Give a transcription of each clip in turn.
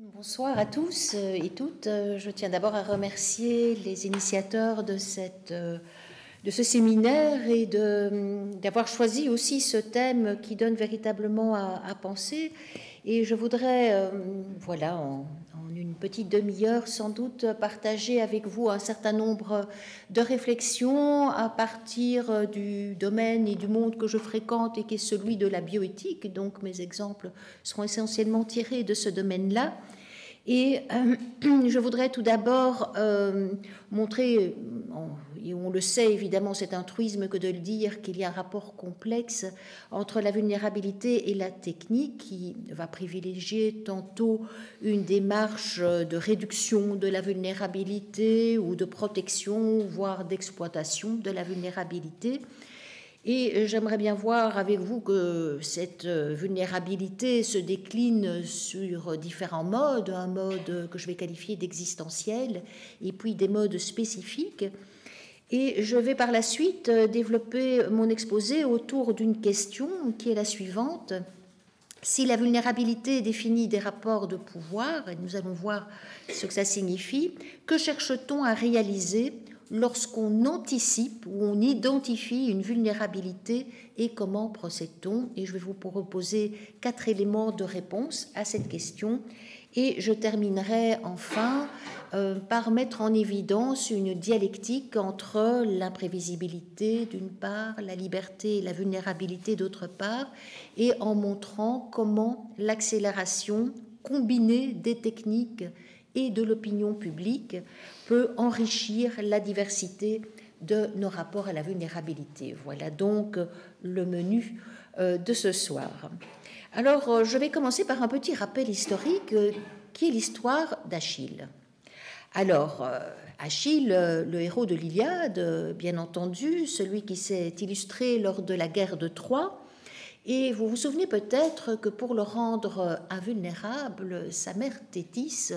Bonsoir à tous et toutes. Je tiens d'abord à remercier les initiateurs de ce séminaire et d'avoir choisi aussi ce thème qui donne véritablement à penser. Et je voudrais, voilà, en une petite demi-heure, sans doute partager avec vous un certain nombre de réflexions à partir du domaine et du monde que je fréquente et qui est celui de la bioéthique. Donc mes exemples seront essentiellement tirés de ce domaine-là. Et je voudrais tout d'abord montrer, et on le sait évidemment, c'est un truisme que de le dire, qu'il y a un rapport complexe entre la vulnérabilité et la technique qui va privilégier tantôt une démarche de réduction de la vulnérabilité ou de protection, voire d'exploitation de la vulnérabilité. Et j'aimerais bien voir avec vous que cette vulnérabilité se décline sur différents modes, un mode que je vais qualifier d'existentiel, et puis des modes spécifiques. Et je vais par la suite développer mon exposé autour d'une question qui est la suivante. Si la vulnérabilité définit des rapports de pouvoir, et nous allons voir ce que ça signifie, que cherche-t-on à réaliser lorsqu'on anticipe ou on identifie une vulnérabilité et comment procède-t-on? Et je vais vous proposer 4 éléments de réponse à cette question. Et je terminerai enfin par mettre en évidence une dialectique entre l'imprévisibilité d'une part, la liberté et la vulnérabilité d'autre part, et en montrant comment l'accélération combinée des techniques et de l'opinion publique peut enrichir la diversité de nos rapports à la vulnérabilité. Voilà donc le menu de ce soir. Alors, je vais commencer par un petit rappel historique qui est l'histoire d'Achille. Alors, Achille, le héros de l'Iliade, bien entendu, celui qui s'est illustré lors de la guerre de Troie, et vous vous souvenez peut-être que pour le rendre invulnérable, sa mère Thétis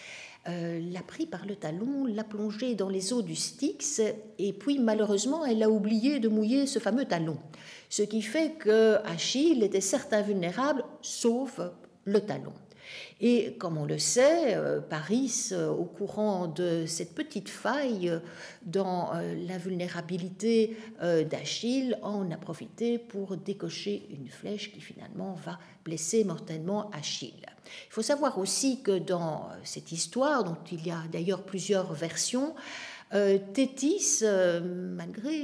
l'a pris par le talon, l'a plongé dans les eaux du Styx, et puis malheureusement, elle a oublié de mouiller ce fameux talon. Ce qui fait que Achille était certes invulnérable, sauf le talon. Et comme on le sait, Paris, au courant de cette petite faille dans la vulnérabilité d'Achille, en a profité pour décocher une flèche qui finalement va blesser mortellement Achille. Il faut savoir aussi que dans cette histoire, dont il y a d'ailleurs plusieurs versions, Thétis, malgré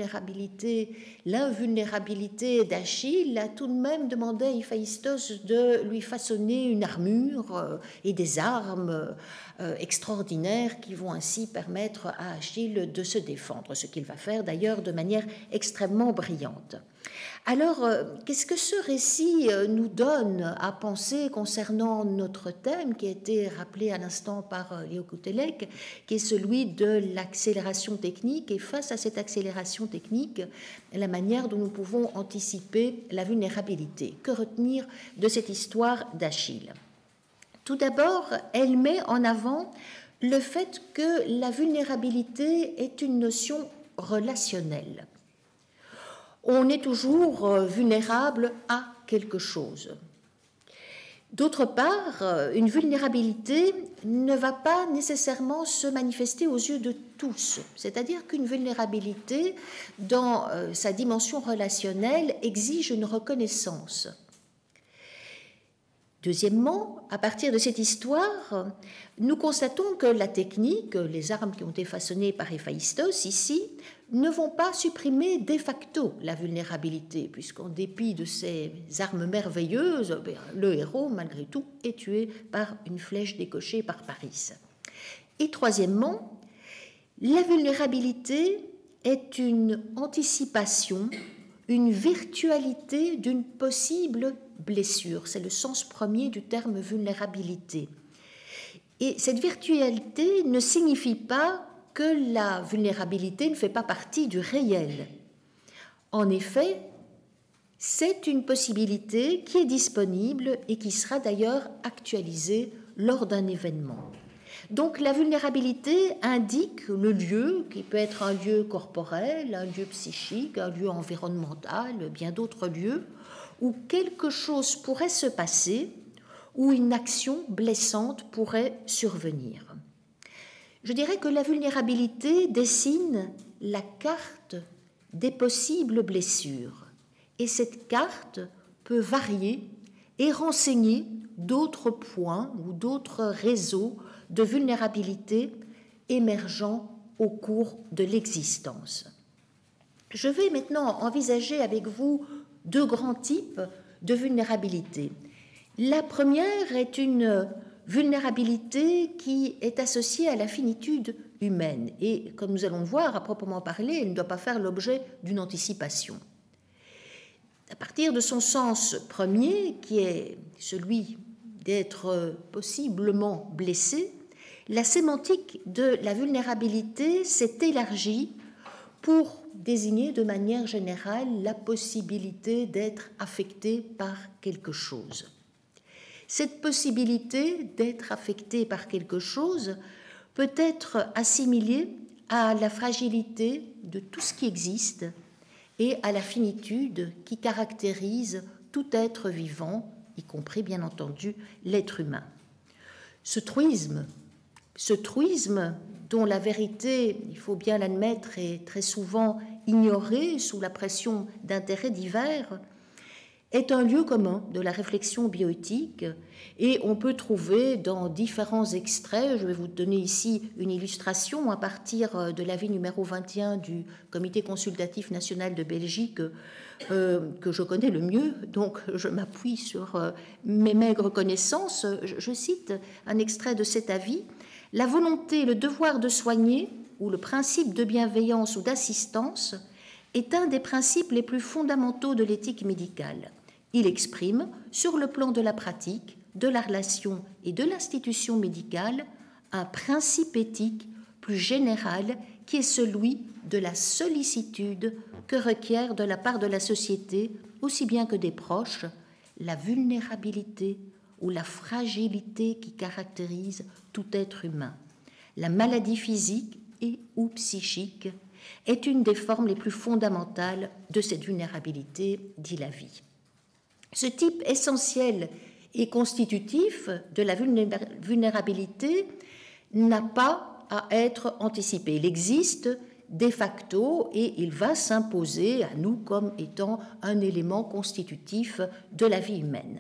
l'invulnérabilité d'Achille, a tout de même demandé à Héphaïstos de lui façonner une armure et des armes extraordinaires qui vont ainsi permettre à Achille de se défendre, ce qu'il va faire d'ailleurs de manière extrêmement brillante. Alors, qu'est-ce que ce récit nous donne à penser concernant notre thème qui a été rappelé à l'instant par Léo Koutelek, qui est celui de l'accélération technique, et face à cette accélération technique, la manière dont nous pouvons anticiper la vulnérabilité. Que retenir de cette histoire d'Achille? Tout d'abord, elle met en avant le fait que la vulnérabilité est une notion relationnelle. On est toujours vulnérable à quelque chose. D'autre part, une vulnérabilité ne va pas nécessairement se manifester aux yeux de tous. C'est-à-dire qu'une vulnérabilité, dans sa dimension relationnelle, exige une reconnaissance. Deuxièmement, à partir de cette histoire, nous constatons que la technique, les armes qui ont été façonnées par Héphaïstos ici, ne vont pas supprimer de facto la vulnérabilité, puisqu'en dépit de ces armes merveilleuses, le héros, malgré tout, est tué par une flèche décochée par Paris. Et troisièmement, la vulnérabilité est une anticipation, une virtualité d'une possible blessure. C'est le sens premier du terme vulnérabilité. Et cette virtualité ne signifie pas que la vulnérabilité ne fait pas partie du réel. En effet, c'est une possibilité qui est disponible et qui sera d'ailleurs actualisée lors d'un événement. Donc la vulnérabilité indique le lieu, qui peut être un lieu corporel, un lieu psychique, un lieu environnemental, bien d'autres lieux, où quelque chose pourrait se passer où une action blessante pourrait survenir. Je dirais que la vulnérabilité dessine la carte des possibles blessures, et cette carte peut varier et renseigner d'autres points ou d'autres réseaux de vulnérabilité émergeant au cours de l'existence. Je vais maintenant envisager avec vous deux grands types de vulnérabilité. La première est une vulnérabilité qui est associée à la finitude humaine et, comme nous allons le voir, à proprement parler, elle ne doit pas faire l'objet d'une anticipation. À partir de son sens premier, qui est celui d'être possiblement blessé, la sémantique de la vulnérabilité s'est élargie pour désigner de manière générale la possibilité d'être affecté par quelque chose. Cette possibilité d'être affecté par quelque chose peut être assimilée à la fragilité de tout ce qui existe et à la finitude qui caractérise tout être vivant, y compris bien entendu l'être humain. Ce truisme dont la vérité, il faut bien l'admettre, est très souvent ignorée sous la pression d'intérêts divers, est un lieu commun de la réflexion bioéthique et on peut trouver dans différents extraits, je vais vous donner ici une illustration à partir de l'avis numéro 21 du Comité consultatif national de Belgique que je connais le mieux, donc je m'appuie sur mes maigres connaissances. Je cite un extrait de cet avis. « La volonté, le devoir de soigner ou le principe de bienveillance ou d'assistance est un des principes les plus fondamentaux de l'éthique médicale. Il exprime, sur le plan de la pratique, de la relation et de l'institution médicale, un principe éthique plus général qui est celui de la sollicitude que requiert de la part de la société, aussi bien que des proches, la vulnérabilité ou la fragilité qui caractérise tout être humain. La maladie physique et ou psychique est une des formes les plus fondamentales de cette vulnérabilité, dit Lavie. Ce type essentiel et constitutif de la vulnérabilité n'a pas à être anticipé. Il existe de facto et il va s'imposer à nous comme étant un élément constitutif de la vie humaine.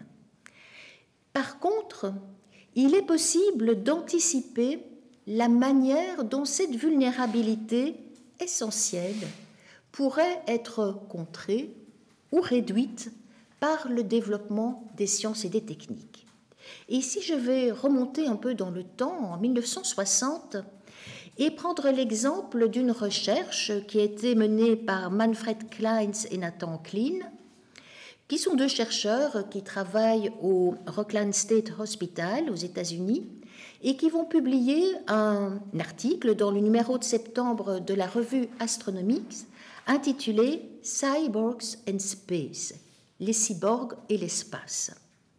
Par contre, il est possible d'anticiper la manière dont cette vulnérabilité essentielle pourrait être contrée ou réduite par le développement des sciences et des techniques. Et ici, je vais remonter un peu dans le temps, en 1960, et prendre l'exemple d'une recherche qui a été menée par Manfred Kleins et Nathan Kline, qui sont deux chercheurs qui travaillent au Rockland State Hospital aux États-Unis et qui vont publier un article dans le numéro de septembre de la revue Astronomics intitulé « Cyborgs and Space », les cyborgs et l'espace.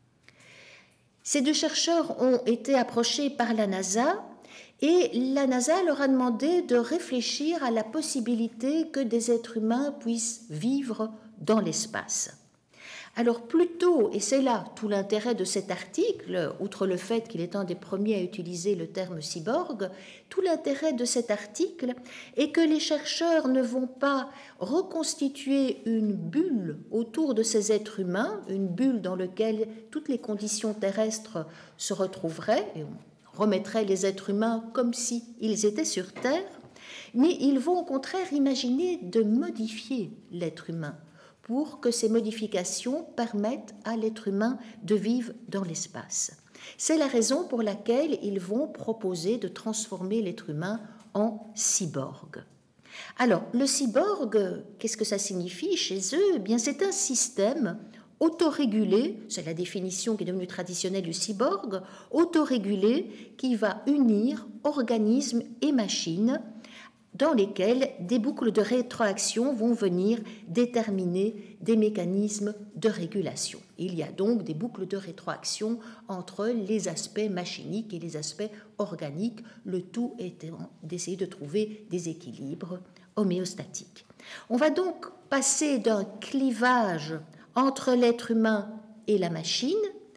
Ces deux chercheurs ont été approchés par la NASA et la NASA leur a demandé de réfléchir à la possibilité que des êtres humains puissent vivre dans l'espace. Alors plutôt, et c'est là tout l'intérêt de cet article, outre le fait qu'il est un des premiers à utiliser le terme cyborg, tout l'intérêt de cet article est que les chercheurs ne vont pas reconstituer une bulle autour de ces êtres humains, une bulle dans laquelle toutes les conditions terrestres se retrouveraient, et on remettrait les êtres humains comme s'ils étaient sur Terre, mais ils vont au contraire imaginer de modifier l'être humain, pour que ces modifications permettent à l'être humain de vivre dans l'espace. C'est la raison pour laquelle ils vont proposer de transformer l'être humain en cyborg. Alors, le cyborg, qu'est-ce que ça signifie chez eux ? Eh bien, c'est un système autorégulé, c'est la définition qui est devenue traditionnelle du cyborg, autorégulé qui va unir organisme et machine, dans lesquels des boucles de rétroaction vont venir déterminer des mécanismes de régulation. Il y a donc des boucles de rétroaction entre les aspects machiniques et les aspects organiques, le tout étant d'essayer de trouver des équilibres homéostatiques. On va donc passer d'un clivage entre l'être humain et la machine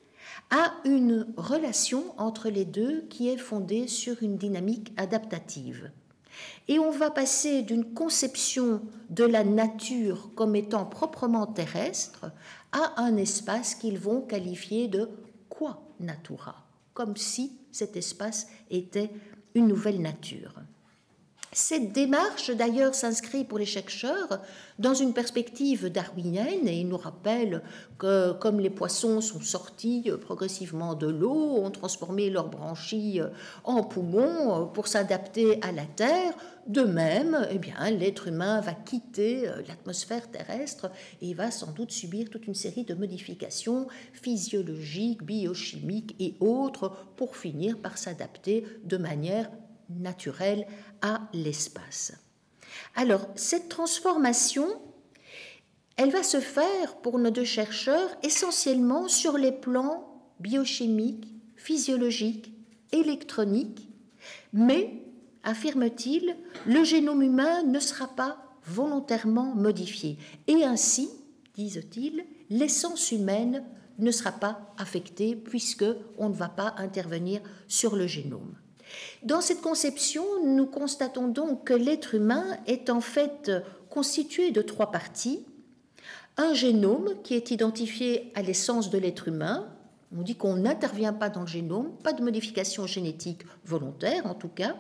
a une relation entre les deux qui est fondée sur une dynamique adaptative. Et on va passer d'une conception de la nature comme étant proprement terrestre à un espace qu'ils vont qualifier de qua natura, comme si cet espace était une nouvelle nature. Cette démarche, d'ailleurs, s'inscrit pour les chercheurs dans une perspective darwinienne et il nous rappelle que, comme les poissons sont sortis progressivement de l'eau, ont transformé leurs branchies en poumons pour s'adapter à la Terre, de même, eh bien, l'être humain va quitter l'atmosphère terrestre et va sans doute subir toute une série de modifications physiologiques, biochimiques et autres pour finir par s'adapter de manière naturelle à l'espace. Alors, cette transformation, elle va se faire pour nos deux chercheurs essentiellement sur les plans biochimiques, physiologiques, électroniques, mais, affirme-t-il, le génome humain ne sera pas volontairement modifié et ainsi, disent-ils, l'essence humaine ne sera pas affectée puisqu'on ne va pas intervenir sur le génome. Dans cette conception, nous constatons donc que l'être humain est en fait constitué de trois parties. Un génome qui est identifié à l'essence de l'être humain. On dit qu'on n'intervient pas dans le génome, pas de modification génétique volontaire en tout cas.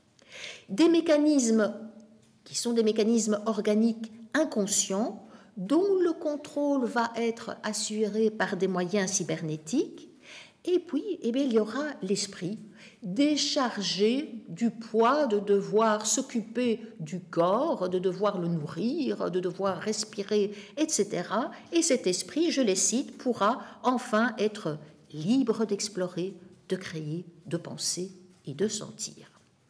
Des mécanismes qui sont des mécanismes organiques inconscients dont le contrôle va être assuré par des moyens cybernétiques. Et puis, eh bien, il y aura l'esprit déchargé du poids de devoir s'occuper du corps, de devoir le nourrir, de devoir respirer, etc. Et cet esprit, je les cite, pourra enfin être libre d'explorer, de créer, de penser et de sentir.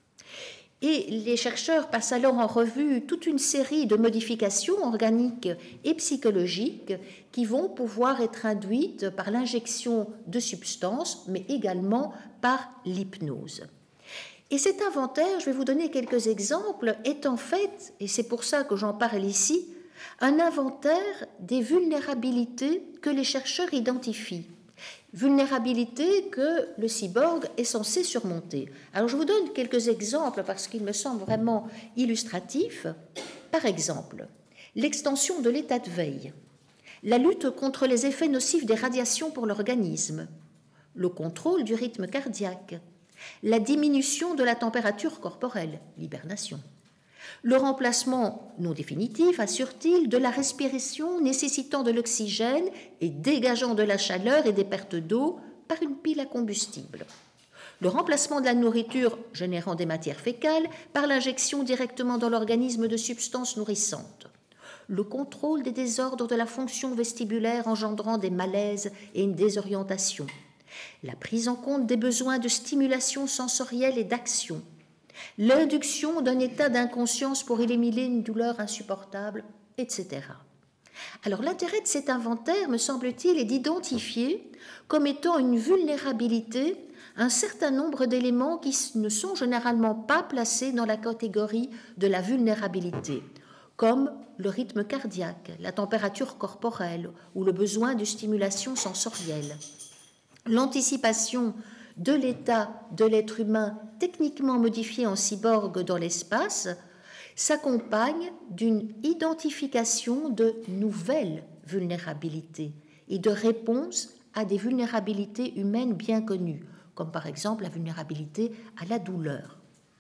Et les chercheurs passent alors en revue toute une série de modifications organiques et psychologiques qui vont pouvoir être induites par l'injection de substances, mais également par l'hypnose. Et cet inventaire, je vais vous donner quelques exemples, est en fait, et c'est pour ça que j'en parle ici, un inventaire des vulnérabilités que les chercheurs identifient. Vulnérabilité que le cyborg est censé surmonter. Alors je vous donne quelques exemples parce qu'ils me semblent vraiment illustratifs. Par exemple, l'extension de l'état de veille, la lutte contre les effets nocifs des radiations pour l'organisme, le contrôle du rythme cardiaque, la diminution de la température corporelle, l'hibernation, le remplacement non définitif, assure-t-il, de la respiration nécessitant de l'oxygène et dégageant de la chaleur et des pertes d'eau par une pile à combustible. Le remplacement de la nourriture générant des matières fécales par l'injection directement dans l'organisme de substances nourrissantes. Le contrôle des désordres de la fonction vestibulaire engendrant des malaises et une désorientation. La prise en compte des besoins de stimulation sensorielle et d'action. L'induction d'un état d'inconscience pour éliminer une douleur insupportable, etc. Alors l'intérêt de cet inventaire, me semble-t-il, est d'identifier comme étant une vulnérabilité un certain nombre d'éléments qui ne sont généralement pas placés dans la catégorie de la vulnérabilité, comme le rythme cardiaque, la température corporelle ou le besoin de stimulation sensorielle. L'anticipation de l'état de l'être humain techniquement modifié en cyborg dans l'espace s'accompagne d'une identification de nouvelles vulnérabilités et de réponses à des vulnérabilités humaines bien connues, comme par exemple la vulnérabilité à la douleur.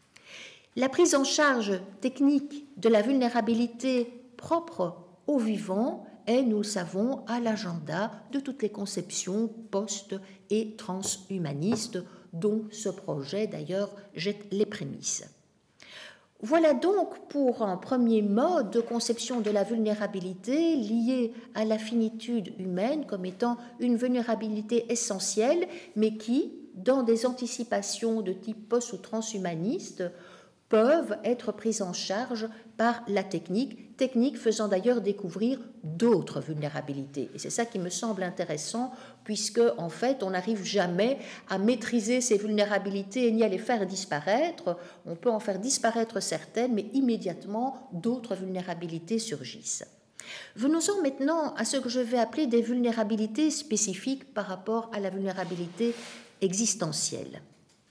La prise en charge technique de la vulnérabilité propre au vivant est, nous le savons, à l'agenda de toutes les conceptions post- et transhumanistes dont ce projet d'ailleurs jette les prémices. Voilà donc pour un premier mode de conception de la vulnérabilité liée à la finitude humaine comme étant une vulnérabilité essentielle, mais qui, dans des anticipations de type post- ou transhumaniste, peuvent être prises en charge par la technique faisant d'ailleurs découvrir d'autres vulnérabilités. Et c'est ça qui me semble intéressant, puisque en fait, on n'arrive jamais à maîtriser ces vulnérabilités ni à les faire disparaître. On peut en faire disparaître certaines, mais immédiatement, d'autres vulnérabilités surgissent. Venons-en maintenant à ce que je vais appeler des vulnérabilités spécifiques par rapport à la vulnérabilité existentielle.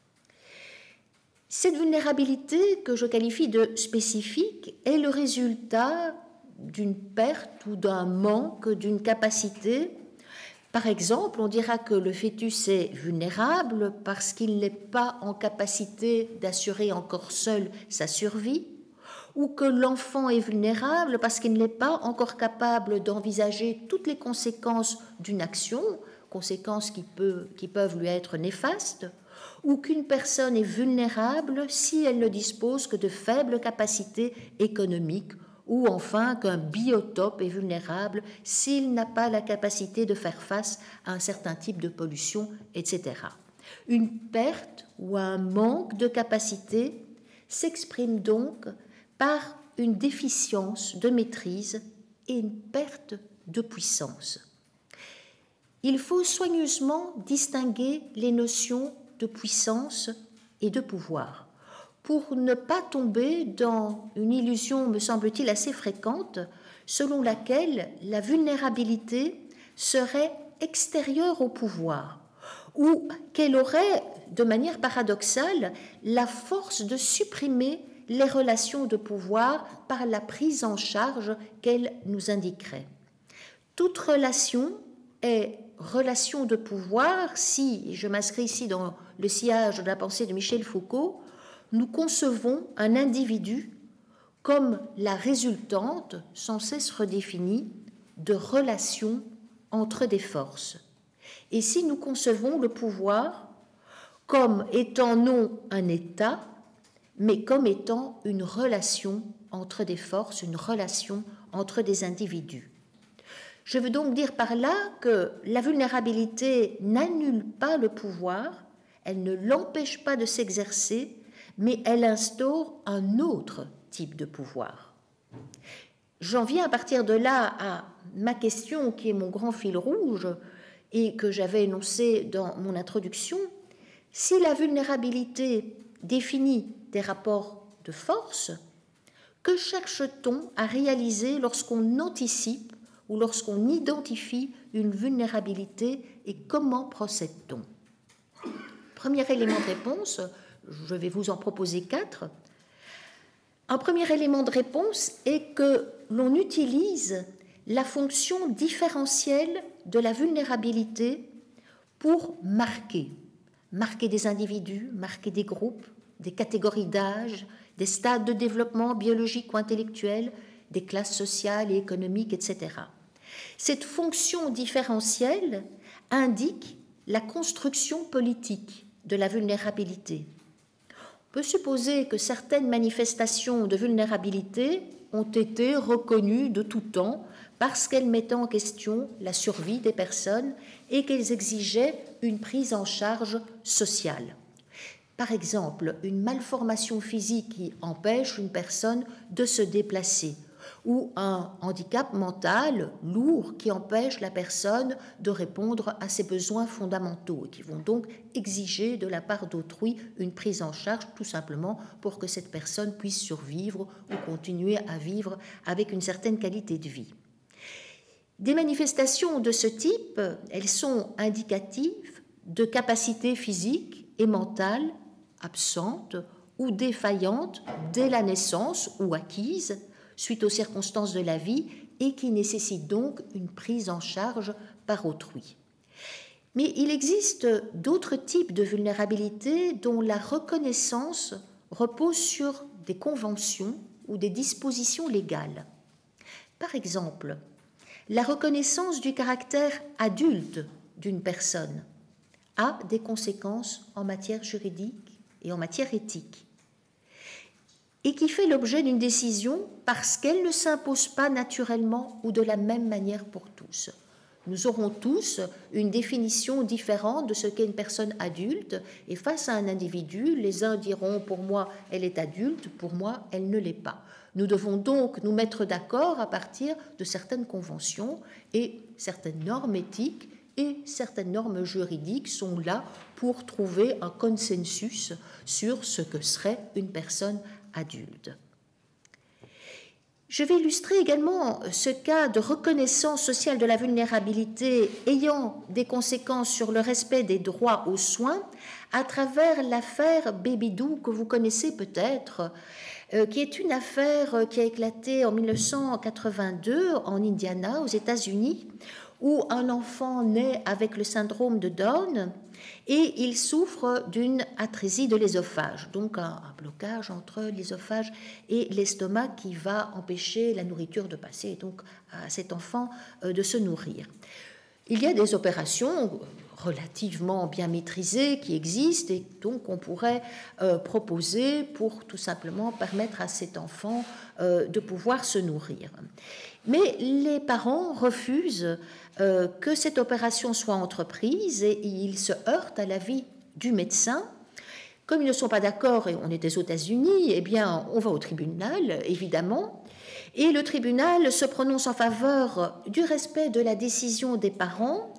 Cette vulnérabilité que je qualifie de spécifique est le résultat d'une perte ou d'un manque d'une capacité. Par exemple, on dira que le fœtus est vulnérable parce qu'il n'est pas en capacité d'assurer encore seul sa survie, ou que l'enfant est vulnérable parce qu'il n'est pas encore capable d'envisager toutes les conséquences d'une action, conséquences qui peuvent lui être néfastes, ou qu'une personne est vulnérable si elle ne dispose que de faibles capacités économiques, ou enfin qu'un biotope est vulnérable s'il n'a pas la capacité de faire face à un certain type de pollution, etc. Une perte ou un manque de capacité s'exprime donc par une déficience de maîtrise et une perte de puissance. Il faut soigneusement distinguer les notions de puissance et de pouvoir pour ne pas tomber dans une illusion, me semble-t-il, assez fréquente, selon laquelle la vulnérabilité serait extérieure au pouvoir ou qu'elle aurait, de manière paradoxale, la force de supprimer les relations de pouvoir par la prise en charge qu'elle nous indiquerait. Toute relation est relation de pouvoir si, je m'inscris ici dans le sillage de la pensée de Michel Foucault, nous concevons un individu comme la résultante, sans cesse redéfinie, de relations entre des forces. Et si nous concevons le pouvoir comme étant non un état, mais comme étant une relation entre des forces, une relation entre des individus. Je veux donc dire par là que la vulnérabilité n'annule pas le pouvoir, elle ne l'empêche pas de s'exercer, mais elle instaure un autre type de pouvoir. J'en viens à partir de là à ma question qui est mon grand fil rouge et que j'avais énoncé dans mon introduction. Si la vulnérabilité définit des rapports de force, que cherche-t-on à réaliser lorsqu'on anticipe ou lorsqu'on identifie une vulnérabilité et comment procède-t-on? Premier élément de réponse, je vais vous en proposer 4. Un premier élément de réponse est que l'on utilise la fonction différentielle de la vulnérabilité pour marquer des individus, marquer des groupes, des catégories d'âge, des stades de développement biologique ou intellectuel, des classes sociales et économiques, etc. Cette fonction différentielle indique la construction politique de la vulnérabilité. On peut supposer que certaines manifestations de vulnérabilité ont été reconnues de tout temps parce qu'elles mettaient en question la survie des personnes et qu'elles exigeaient une prise en charge sociale. Par exemple, une malformation physique qui empêche une personne de se déplacer ou un handicap mental lourd qui empêche la personne de répondre à ses besoins fondamentaux et qui vont donc exiger de la part d'autrui une prise en charge tout simplement pour que cette personne puisse survivre ou continuer à vivre avec une certaine qualité de vie. Des manifestations de ce type, elles sont indicatives de capacités physiques et mentales absentes ou défaillantes dès la naissance ou acquises suite aux circonstances de la vie et qui nécessitent donc une prise en charge par autrui. Mais il existe d'autres types de vulnérabilité dont la reconnaissance repose sur des conventions ou des dispositions légales. Par exemple, la reconnaissance du caractère adulte d'une personne a des conséquences en matière juridique et en matière éthique, et qui fait l'objet d'une décision parce qu'elle ne s'impose pas naturellement ou de la même manière pour tous. Nous aurons tous une définition différente de ce qu'est une personne adulte, et face à un individu, les uns diront « pour moi, elle est adulte, pour moi, elle ne l'est pas ». Nous devons donc nous mettre d'accord à partir de certaines conventions, et certaines normes éthiques et certaines normes juridiques sont là pour trouver un consensus sur ce que serait une personne adulte. Je vais illustrer également ce cas de reconnaissance sociale de la vulnérabilité ayant des conséquences sur le respect des droits aux soins à travers l'affaire Bébidou que vous connaissez peut-être, qui est une affaire qui a éclaté en 1982 en Indiana, aux États-Unis, où un enfant naît avec le syndrome de Down et il souffre d'une atrésie de l'ésophage, donc un blocage entre l'ésophage et l'estomac qui va empêcher la nourriture de passer, donc à cet enfant de se nourrir. Il y a des opérations relativement bien maîtrisées qui existent et donc on pourrait proposer pour tout simplement permettre à cet enfant de pouvoir se nourrir. Mais les parents refusent que cette opération soit entreprise et ils se heurtent à l'avis du médecin. Comme ils ne sont pas d'accord et on est des États-Unis, eh bien on va au tribunal, évidemment, et le tribunal se prononce en faveur du respect de la décision des parents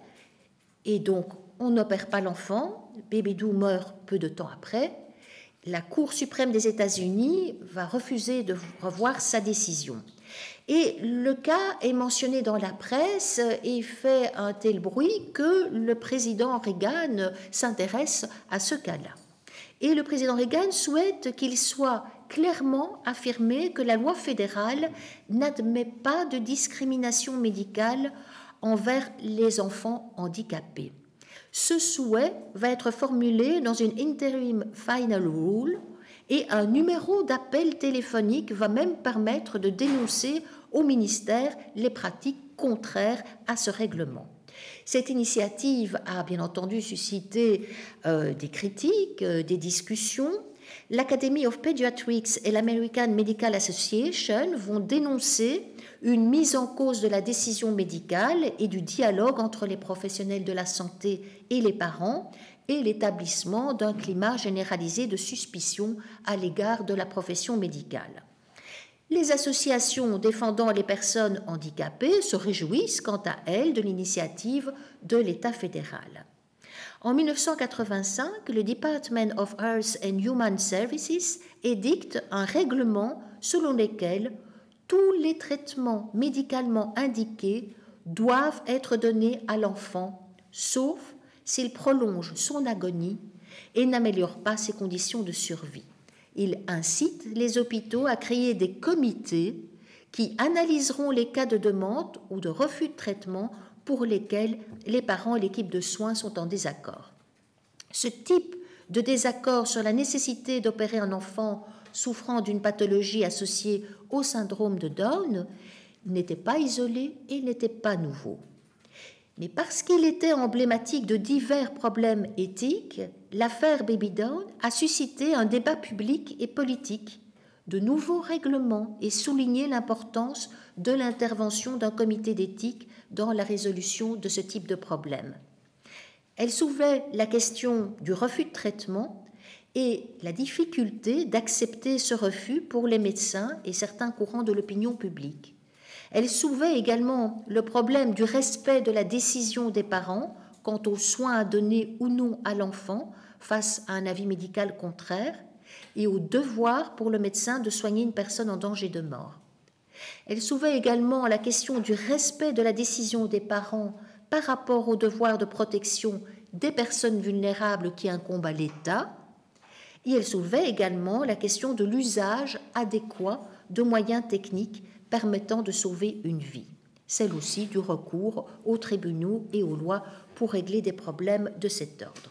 et donc on n'opère pas l'enfant, Bébidou meurt peu de temps après. La Cour suprême des États-Unis va refuser de revoir sa décision. Et le cas est mentionné dans la presse et fait un tel bruit que le président Reagan s'intéresse à ce cas-là. Et le président Reagan souhaite qu'il soit clairement affirmé que la loi fédérale n'admet pas de discrimination médicale envers les enfants handicapés. Ce souhait va être formulé dans une interim final rule et un numéro d'appel téléphonique va même permettre de dénoncer au ministère les pratiques contraires à ce règlement. Cette initiative a bien entendu suscité des critiques, des discussions. L'Academy of Pediatrics et l'American Medical Association vont dénoncer une mise en cause de la décision médicale et du dialogue entre les professionnels de la santé et les parents et l'établissement d'un climat généralisé de suspicion à l'égard de la profession médicale. Les associations défendant les personnes handicapées se réjouissent quant à elles de l'initiative de l'État fédéral. En 1985, le Department of Health and Human Services édicte un règlement selon lequel tous les traitements médicalement indiqués doivent être donnés à l'enfant, sauf s'il prolonge son agonie et n'améliore pas ses conditions de survie. Il incite les hôpitaux à créer des comités qui analyseront les cas de demande ou de refus de traitement pour lesquels les parents et l'équipe de soins sont en désaccord. Ce type de désaccord sur la nécessité d'opérer un enfant souffrant d'une pathologie associée au syndrome de Down n'était pas isolé et n'était pas nouveau. Mais parce qu'il était emblématique de divers problèmes éthiques, l'affaire Baby Down a suscité un débat public et politique, de nouveaux règlements et souligné l'importance de l'intervention d'un comité d'éthique dans la résolution de ce type de problème. Elle soulevait la question du refus de traitement et la difficulté d'accepter ce refus pour les médecins et certains courants de l'opinion publique. Elle soulevait également le problème du respect de la décision des parents quant aux soins à donner ou non à l'enfant face à un avis médical contraire et au devoir pour le médecin de soigner une personne en danger de mort. Elle soulevait également la question du respect de la décision des parents par rapport au devoir de protection des personnes vulnérables qui incombent à l'État. Et elle soulevait également la question de l'usage adéquat de moyens techniques permettant de sauver une vie, celle aussi du recours aux tribunaux et aux lois pour régler des problèmes de cet ordre.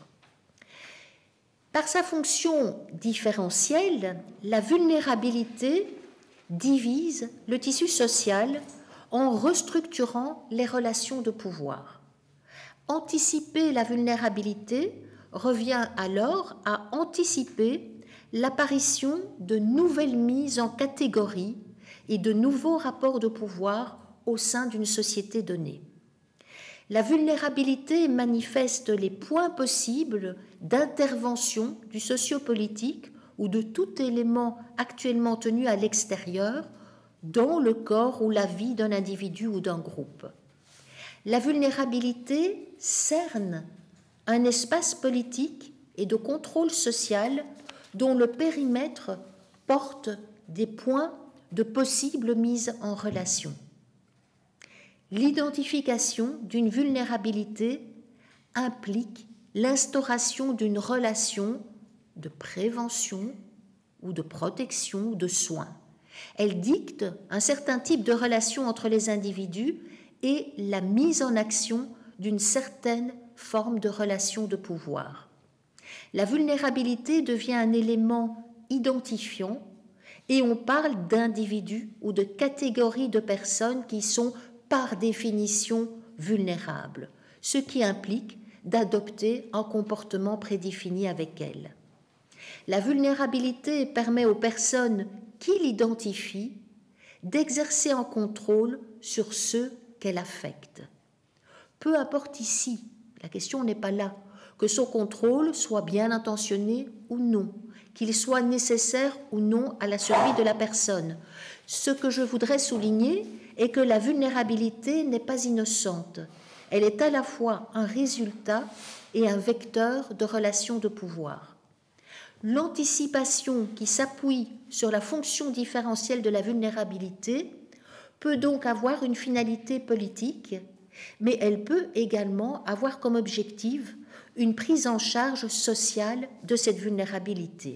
Par sa fonction différentielle, la vulnérabilité divise le tissu social en restructurant les relations de pouvoir. Anticiper la vulnérabilité revient alors à anticiper l'apparition de nouvelles mises en catégorie et de nouveaux rapports de pouvoir au sein d'une société donnée. La vulnérabilité manifeste les points possibles d'intervention du sociopolitique ou de tout élément actuellement tenu à l'extérieur dans le corps ou la vie d'un individu ou d'un groupe. La vulnérabilité cerne un espace politique et de contrôle social dont le périmètre porte des points de possibles mises en relation. L'identification d'une vulnérabilité implique l'instauration d'une relation de prévention ou de protection ou de soins. Elle dicte un certain type de relation entre les individus et la mise en action d'une certaine forme de relation de pouvoir. La vulnérabilité devient un élément identifiant et on parle d'individus ou de catégories de personnes qui sont par définition vulnérables, ce qui implique d'adopter un comportement prédéfini avec elles. La vulnérabilité permet aux personnes qui l'identifient d'exercer un contrôle sur ceux qu'elle affecte. Peu importe ici, la question n'est pas là, que son contrôle soit bien intentionné ou non, qu'il soit nécessaire ou non à la survie de la personne. Ce que je voudrais souligner est que la vulnérabilité n'est pas innocente. Elle est à la fois un résultat et un vecteur de relations de pouvoir. L'anticipation qui s'appuie sur la fonction différentielle de la vulnérabilité peut donc avoir une finalité politique, mais elle peut également avoir comme objectif une prise en charge sociale de cette vulnérabilité.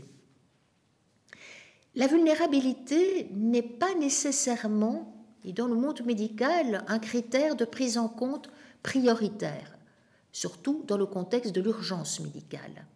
La vulnérabilité n'est pas nécessairement, et dans le monde médical, un critère de prise en compte prioritaire, surtout dans le contexte de l'urgence médicale.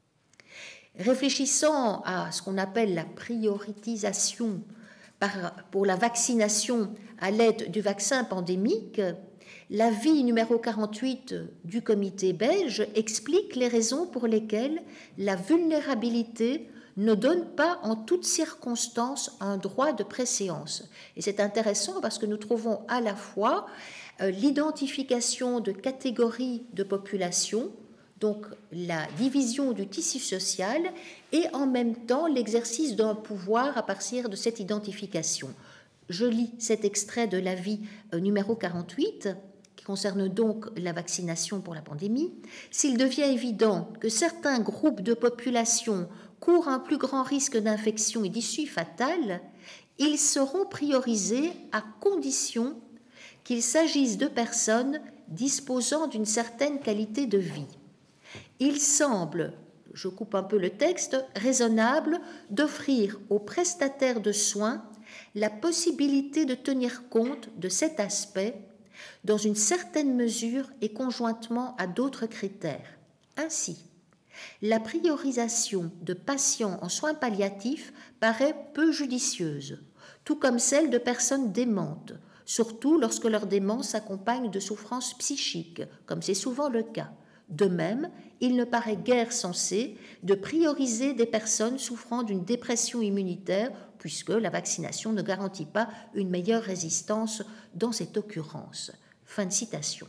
Réfléchissant à ce qu'on appelle la prioritisation pour la vaccination à l'aide du vaccin pandémique, l'avis numéro 48 du comité belge explique les raisons pour lesquelles la vulnérabilité ne donne pas en toutes circonstances un droit de préséance. Et c'est intéressant parce que nous trouvons à la fois l'identification de catégories de population, donc la division du tissu social, et en même temps l'exercice d'un pouvoir à partir de cette identification. Je lis cet extrait de l'avis numéro 48, qui concerne donc la vaccination pour la pandémie. S'il devient évident que certains groupes de population courent un plus grand risque d'infection et d'issue fatale, ils seront priorisés à condition qu'il s'agisse de personnes disposant d'une certaine qualité de vie. Il semble, je coupe un peu le texte, raisonnable d'offrir aux prestataires de soins la possibilité de tenir compte de cet aspect dans une certaine mesure et conjointement à d'autres critères. Ainsi, la priorisation de patients en soins palliatifs paraît peu judicieuse, tout comme celle de personnes démentes, surtout lorsque leur démence s'accompagne de souffrances psychiques, comme c'est souvent le cas. De même, il ne paraît guère sensé de prioriser des personnes souffrant d'une dépression immunitaire, puisque la vaccination ne garantit pas une meilleure résistance dans cette occurrence. Fin de citation.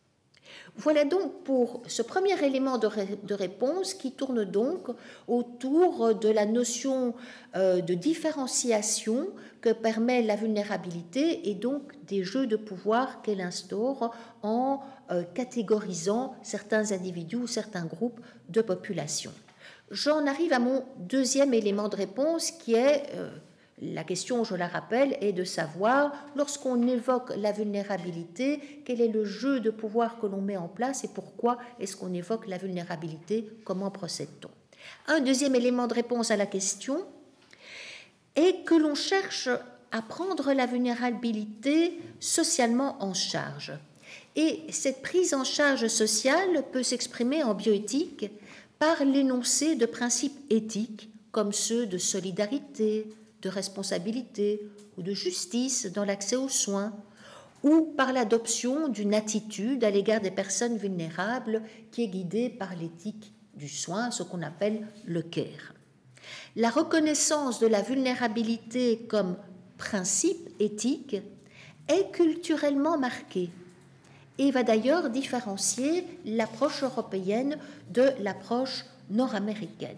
Voilà donc pour ce premier élément de réponse qui tourne donc autour de la notion de différenciation que permet la vulnérabilité et donc des jeux de pouvoir qu'elle instaure en catégorisant certains individus ou certains groupes de population. J'en arrive à mon deuxième élément de réponse qui est la question, je la rappelle, est de savoir, lorsqu'on évoque la vulnérabilité, quel est le jeu de pouvoir que l'on met en place et pourquoi est-ce qu'on évoque la vulnérabilité, comment procède-t-on? Un deuxième élément de réponse à la question est que l'on cherche à prendre la vulnérabilité socialement en charge. Et cette prise en charge sociale peut s'exprimer en bioéthique par l'énoncé de principes éthiques comme ceux de solidarité, de responsabilité ou de justice dans l'accès aux soins, ou par l'adoption d'une attitude à l'égard des personnes vulnérables qui est guidée par l'éthique du soin, ce qu'on appelle le care. La reconnaissance de la vulnérabilité comme principe éthique est culturellement marquée et va d'ailleurs différencier l'approche européenne de l'approche nord-américaine.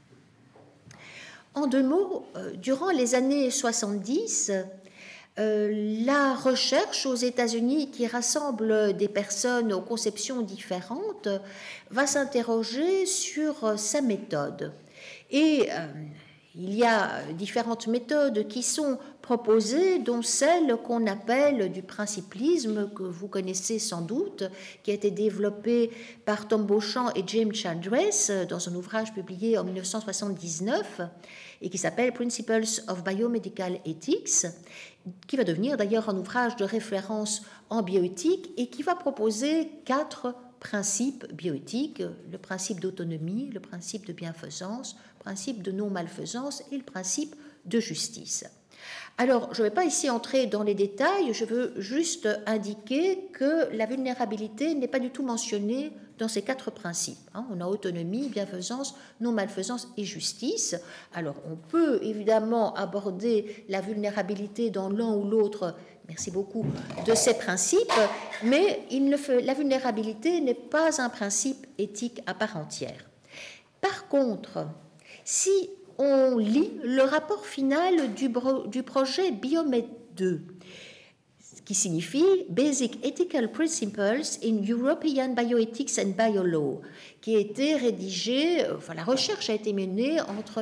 En deux mots, durant les années 70, la recherche aux États-Unis qui rassemble des personnes aux conceptions différentes va s'interroger sur sa méthode. Et il y a différentes méthodes qui sont proposées, dont celle qu'on appelle du principlisme, que vous connaissez sans doute, qui a été développée par Tom Beauchamp et James Childress dans un ouvrage publié en 1979 et qui s'appelle Principles of Biomedical Ethics, qui va devenir d'ailleurs un ouvrage de référence en bioéthique et qui va proposer 4 principes bioéthiques: le principe d'autonomie, le principe de bienfaisance, le principe de non-malfaisance et le principe de justice. Alors, je ne vais pas ici entrer dans les détails, je veux juste indiquer que la vulnérabilité n'est pas du tout mentionnée dans ces 4 principes. On a autonomie, bienfaisance, non-malfaisance et justice. Alors, on peut évidemment aborder la vulnérabilité dans l'un ou l'autre, merci beaucoup, de ces principes, mais la vulnérabilité n'est pas un principe éthique à part entière. Par contre, si on lit le rapport final du projet Biomed 2, qui signifie Basic Ethical Principles in European Bioethics and Biolaw, qui a été rédigé, la recherche a été menée entre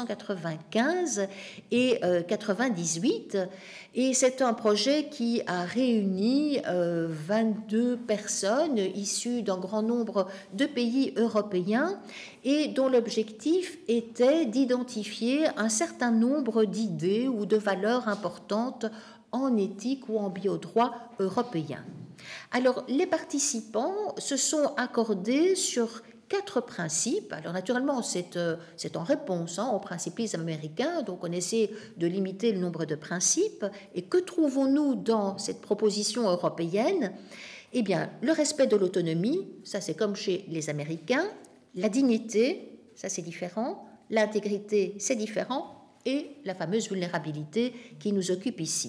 1995 et 1998, et c'est un projet qui a réuni 22 personnes issues d'un grand nombre de pays européens et dont l'objectif était d'identifier un certain nombre d'idées ou de valeurs importantes en éthique ou en biodroit européen. Alors, les participants se sont accordés sur 4 principes. Alors, naturellement, c'est en réponse au principisme américain, donc on essaie de limiter le nombre de principes. Et que trouvons-nous dans cette proposition européenne? Eh bien, le respect de l'autonomie, ça c'est comme chez les Américains, la dignité, ça c'est différent, l'intégrité, c'est différent, et la fameuse vulnérabilité qui nous occupe ici.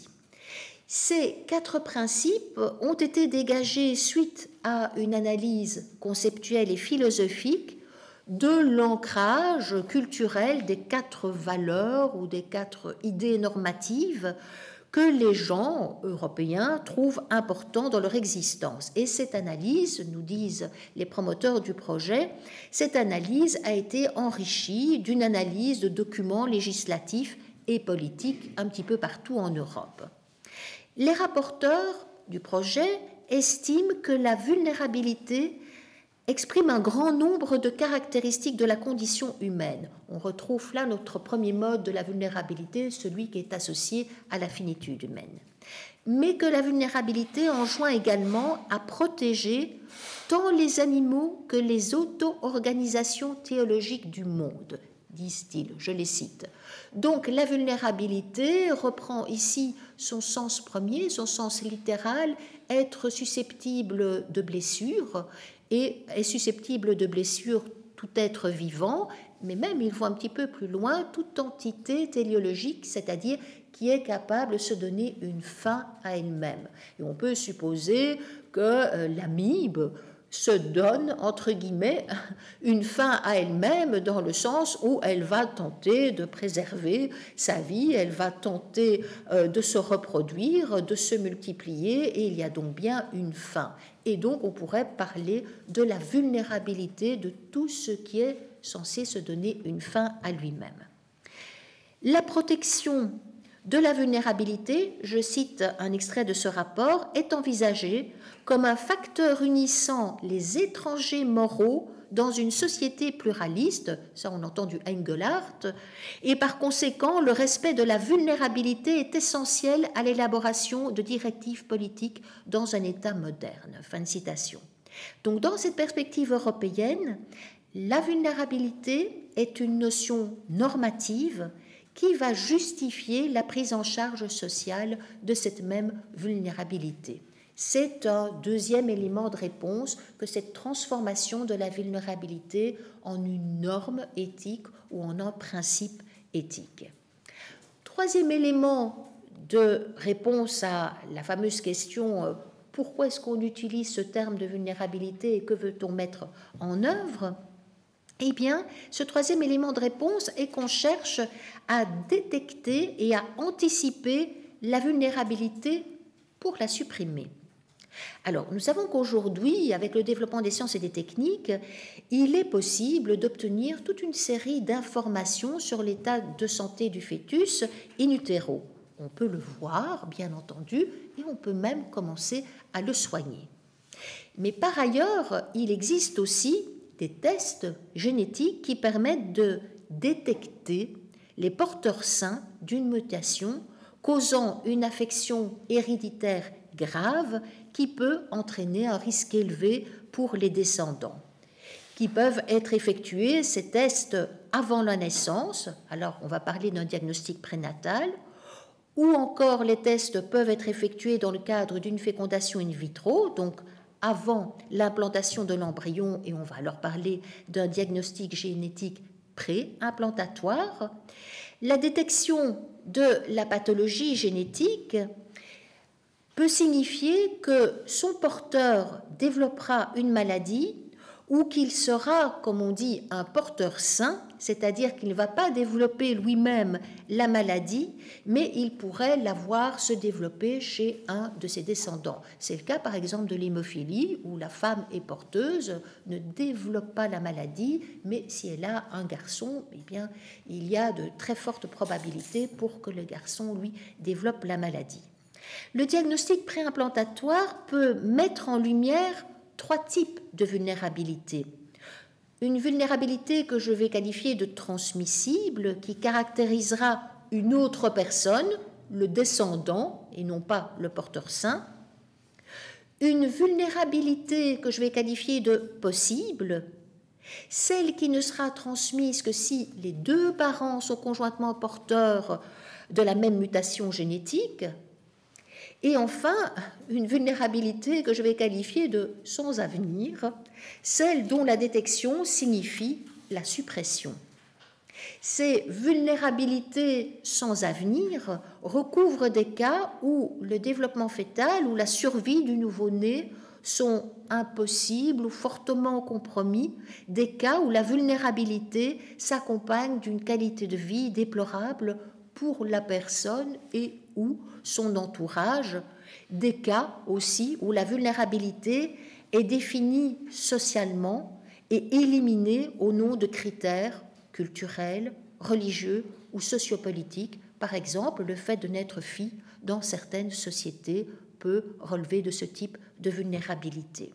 Ces 4 principes ont été dégagés suite à une analyse conceptuelle et philosophique de l'ancrage culturel des 4 valeurs ou des 4 idées normatives que les gens européens trouvent importants dans leur existence. Et cette analyse, nous disent les promoteurs du projet, cette analyse a été enrichie d'une analyse de documents législatifs et politiques un petit peu partout en Europe. Les rapporteurs du projet estiment que la vulnérabilité exprime un grand nombre de caractéristiques de la condition humaine. On retrouve là notre premier mode de la vulnérabilité, celui qui est associé à la finitude humaine. Mais que la vulnérabilité enjoint également à protéger tant les animaux que les auto-organisations théologiques du monde, disent-ils, je les cite. Donc la vulnérabilité reprend ici son sens premier, son sens littéral, être susceptible de blessures, et est susceptible de blessures tout être vivant, mais même il va un petit peu plus loin, toute entité téléologique, c'est-à-dire qui est capable de se donner une fin à elle-même. Et on peut supposer que l'amibe se donne, entre guillemets, une fin à elle-même dans le sens où elle va tenter de préserver sa vie, elle va tenter de se reproduire, de se multiplier, et il y a donc bien une fin. Et donc on pourrait parler de la vulnérabilité de tout ce qui est censé se donner une fin à lui-même. La protection de la vulnérabilité, je cite un extrait de ce rapport, est envisagée comme un facteur unissant les étrangers moraux dans une société pluraliste, ça on entend du Engelhardt, et par conséquent le respect de la vulnérabilité est essentiel à l'élaboration de directives politiques dans un État moderne. Fin de citation. Donc dans cette perspective européenne, la vulnérabilité est une notion normative qui va justifier la prise en charge sociale de cette même vulnérabilité. C'est un deuxième élément de réponse que cette transformation de la vulnérabilité en une norme éthique ou en un principe éthique. Troisième élément de réponse à la fameuse question pourquoi est-ce qu'on utilise ce terme de vulnérabilité et que veut-on mettre en œuvre? Eh bien, ce troisième élément de réponse est qu'on cherche à détecter et à anticiper la vulnérabilité pour la supprimer. Alors, nous savons qu'aujourd'hui, avec le développement des sciences et des techniques, il est possible d'obtenir toute une série d'informations sur l'état de santé du fœtus in utero. On peut le voir, bien entendu, et on peut même commencer à le soigner. Mais par ailleurs, il existe aussi des tests génétiques qui permettent de détecter les porteurs sains d'une mutation causant une affection héréditaire grave qui peut entraîner un risque élevé pour les descendants, qui peuvent être effectués, ces tests, avant la naissance. Alors, on va parler d'un diagnostic prénatal, ou encore les tests peuvent être effectués dans le cadre d'une fécondation in vitro, donc avant l'implantation de l'embryon, et on va alors parler d'un diagnostic génétique pré-implantatoire. La détection de la pathologie génétique peut signifier que son porteur développera une maladie ou qu'il sera, comme on dit, un porteur sain, c'est-à-dire qu'il ne va pas développer lui-même la maladie, mais il pourrait la voir se développer chez un de ses descendants. C'est le cas, par exemple, de l'hémophilie, où la femme est porteuse, ne développe pas la maladie, mais si elle a un garçon, eh bien, il y a de très fortes probabilités pour que le garçon, lui, développe la maladie. Le diagnostic préimplantatoire peut mettre en lumière 3 types de vulnérabilité. Une vulnérabilité que je vais qualifier de transmissible, qui caractérisera une autre personne, le descendant, et non pas le porteur sain. Une vulnérabilité que je vais qualifier de possible, celle qui ne sera transmise que si les 2 parents sont conjointement porteurs de la même mutation génétique. Et enfin, une vulnérabilité que je vais qualifier de sans avenir, celle dont la détection signifie la suppression. Ces vulnérabilités sans avenir recouvrent des cas où le développement fœtal ou la survie du nouveau-né sont impossibles ou fortement compromis, des cas où la vulnérabilité s'accompagne d'une qualité de vie déplorable pour la personne et ou son entourage, des cas aussi où la vulnérabilité est définie socialement et éliminée au nom de critères culturels, religieux ou sociopolitiques. Par exemple, le fait de naître fille dans certaines sociétés peut relever de ce type de vulnérabilité.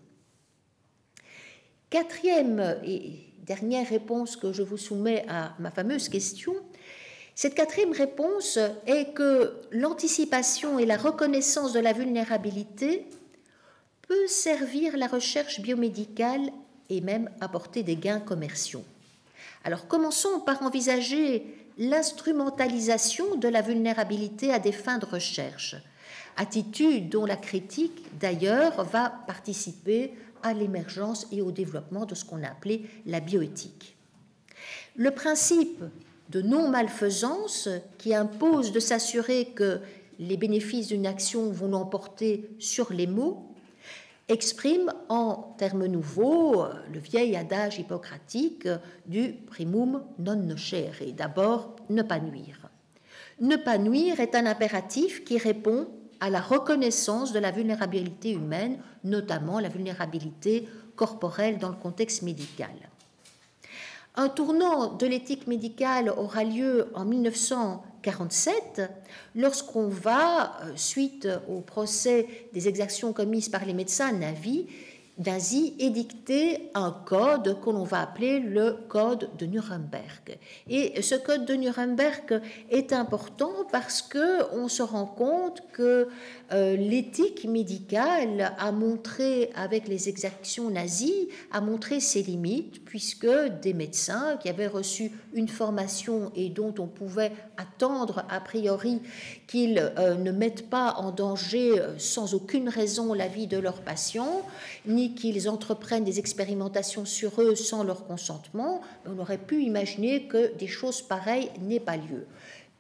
4e et dernière réponse que je vous soumets à ma fameuse question. Cette 4e réponse est que l'anticipation et la reconnaissance de la vulnérabilité peut servir la recherche biomédicale et même apporter des gains commerciaux. Alors commençons par envisager l'instrumentalisation de la vulnérabilité à des fins de recherche, attitude dont la critique d'ailleurs va participer à l'émergence et au développement de ce qu'on a appelé la bioéthique. Le principe de non-malfaisance qui impose de s'assurer que les bénéfices d'une action vont l'emporter sur les maux exprime en termes nouveaux le vieil adage hippocratique du primum non nocere, d'abord ne pas nuire. Ne pas nuire est un impératif qui répond à la reconnaissance de la vulnérabilité humaine, notamment la vulnérabilité corporelle dans le contexte médical. Un tournant de l'éthique médicale aura lieu en 1947, lorsqu'on va, suite au procès des exactions commises par les médecins nazis, édicter un code que l'on va appeler le code de Nuremberg. Et ce code de Nuremberg est important parce qu'on se rend compte que l'éthique médicale a montré, avec les exactions nazies, a montré ses limites, puisque des médecins qui avaient reçu une formation et dont on pouvait attendre a priori qu'ils ne mettent pas en danger sans aucune raison la vie de leurs patients, ni qu'ils entreprennent des expérimentations sur eux sans leur consentement, on aurait pu imaginer que des choses pareilles n'aient pas lieu.